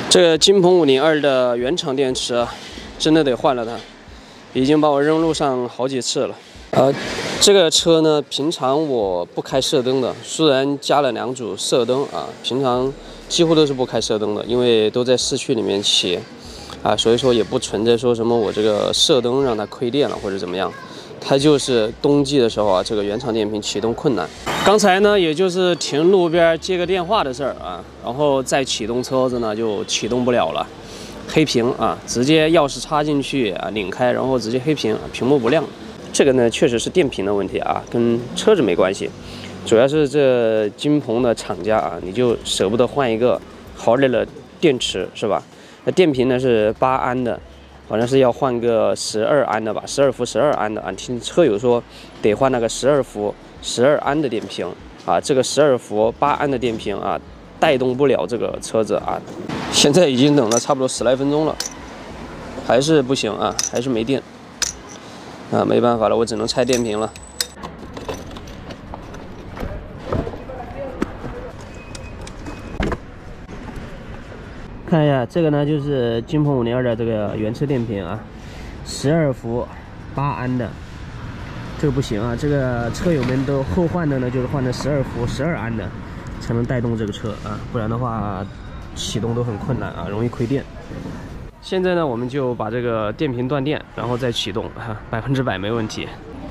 这个金鹏502的原厂电池啊，真的得换了它，已经把我扔路上好几次了。这个车呢，平常我不开射灯的，虽然加了2组射灯啊，平常几乎都是不开射灯的，因为都在市区里面骑啊，所以说也不存在说什么我这个射灯让它亏电了或者怎么样。 它就是冬季的时候啊，这个原厂电瓶启动困难。刚才呢，也就是停路边接个电话的事儿啊，然后再启动车子呢，就启动不了了，黑屏啊，直接钥匙插进去啊，拧开，然后直接黑屏，屏幕不亮。这个呢，确实是电瓶的问题啊，跟车子没关系，主要是这金鹏的厂家啊，你就舍不得换一个好点的电池是吧？那电瓶呢是8安的。 好像是要换个12安的吧，12伏12安的啊。听车友说得换那个12伏12安的电瓶啊，这个12伏8安的电瓶啊，带动不了这个车子啊。现在已经等了差不多10来分钟了，还是不行啊，还是没电啊，没办法了，我只能拆电瓶了。 看一下这个呢，就是金鹏502的这个原车电瓶啊，12伏8安的，这个不行啊，这个车友们都后换的呢，就是换的12伏12安的，才能带动这个车啊，不然的话启动都很困难啊，容易亏电。现在呢，我们就把这个电瓶断电，然后再启动啊，100%没问题。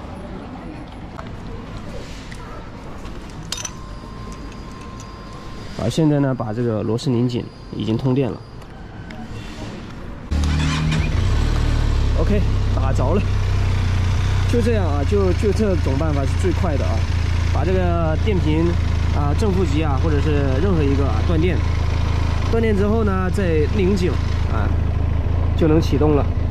现在呢，把这个螺丝拧紧，已经通电了。OK， 打着了。就这样啊，就这种办法是最快的啊。把这个电瓶啊、正负极啊，或者是任何一个啊断电，断电之后呢，再拧紧啊，就能启动了。